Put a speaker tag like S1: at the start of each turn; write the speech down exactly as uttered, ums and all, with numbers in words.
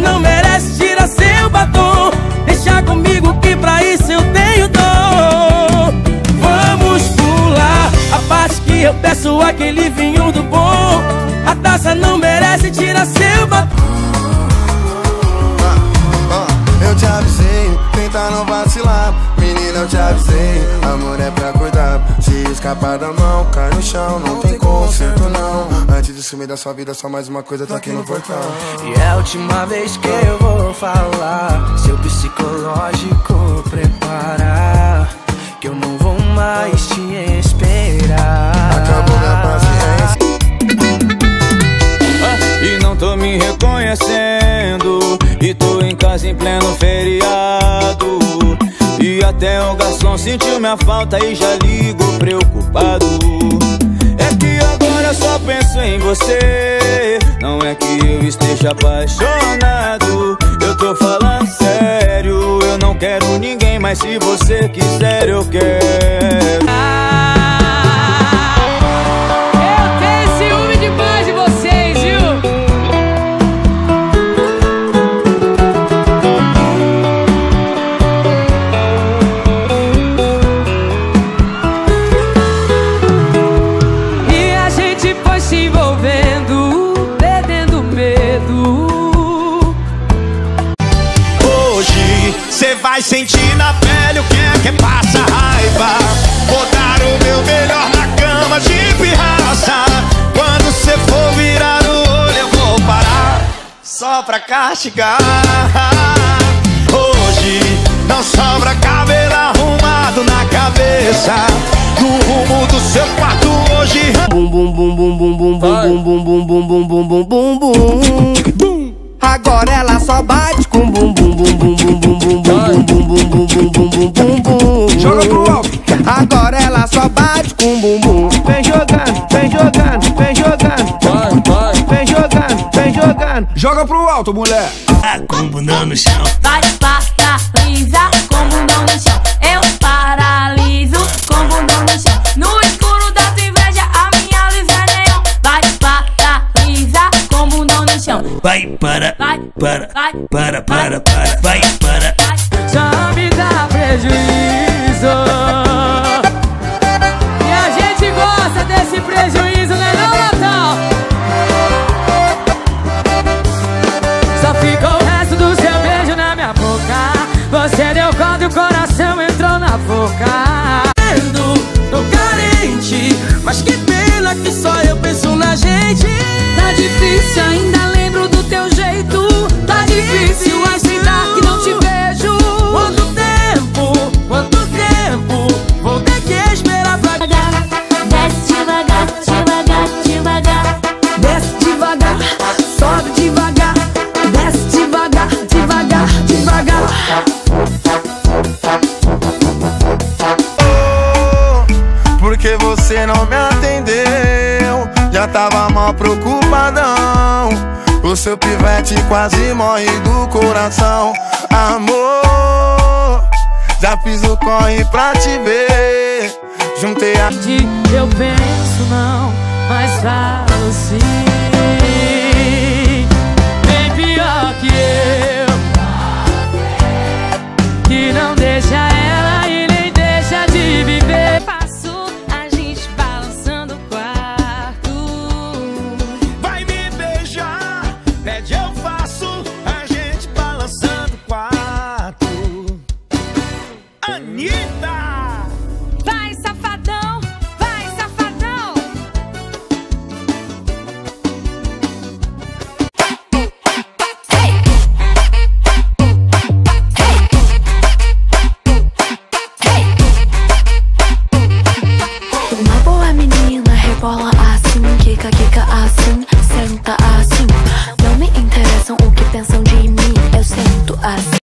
S1: não merece, tira seu batom. Deixa comigo que pra isso eu tenho dom. Vamos pular a parte que eu peço aquele vinho do bom. A taça não merece, tira seu batom.
S2: Eu te avisei, tenta não vacilar. Menina, eu te avisei, amor é pra cuidar. Se escapar da mão, cai no chão. Não tem conserto não. Antes de sumir da sua vida, só mais uma coisa tá aqui no portão.
S1: E é a última vez que eu vou falar. Seu psicológico preparar, que eu não vou mais te esperar.
S2: Acabou minha paciência.
S3: Ah, e não tô me reconhecendo. E tô em casa em pleno feriado. E até o garçom sentiu minha falta e já ligou preocupado. É que agora eu só penso em você. Não é que eu esteja apaixonado, eu tô falando sério. Eu não quero ninguém, mas se você quiser eu quero.
S4: Eu tenho ciúme demais de vocês, viu? Se envolvendo, perdendo medo.
S5: Hoje cê vai sentir na pele o que é que passa raiva. Vou dar o meu melhor na cama de pirraça. Quando cê for virar o olho eu vou parar só pra castigar. Hoje não sobra cabelo arrumado na cabeça. No rumo do seu quarto hoje.
S1: Bum bum bum bum bum bum bum bum bum bum bum bum bum bum bum. Agora ela só bate com bum bum bum bum bum bum bum bum bum bum bum bum bum bum bum.
S5: Joga pro alto.
S1: Agora ela só bate com bum bum. Vem jogando, vem jogando, vem jogando. Vai, vai. Vem jogando, vem jogando.
S5: Joga pro alto, mulher.
S3: Com bundão no chão.
S6: Vai, paralisa com bundão no chão. Eu paraliso com bundão no chão. No escuro da tua inveja, a minha luz é neon. Vai, paralisa com bundão no chão.
S3: Vai, para,
S6: Vai,
S3: para,
S6: vai,
S3: para, para, para, vai, para.
S1: Já me dá prejuízo.
S4: E a gente gosta desse prejuízo, né não, Natal?
S1: Só ficou o resto do seu beijo na minha boca. Você deu corda e o coração entrou na boca. Tô carente, mas que pena que só eu penso na gente.
S6: Tá difícil, ainda lembro do teu jeito. Tá difícil aceitar que não te vejo.
S1: Quanto tempo, quanto tempo vou ter que esperar pra...
S6: Desce devagar, devagar, devagar.
S1: Desce devagar, sobe devagar. Desce devagar, devagar, devagar.
S2: Porque você não me atendeu, já tava mal preocupadão. O seu pivete quase morre do coração. Amor, já fiz o corre pra te ver. Juntei a...
S1: Eu penso não, mas falo sim. Bem pior que eu, que não deixa ela e nem deixa de viver.
S6: Passo a gente balançando o quarto.
S5: Vai me beijar, pede eu faço. A gente balançando o quarto. Anitta!
S6: Vai, safadão, vai, safadão. Hey. Hey. Hey. Uma boa menina rebola assim, quica, quica assim, senta assim. Não me interessam o que pensam de mim, eu sento assim.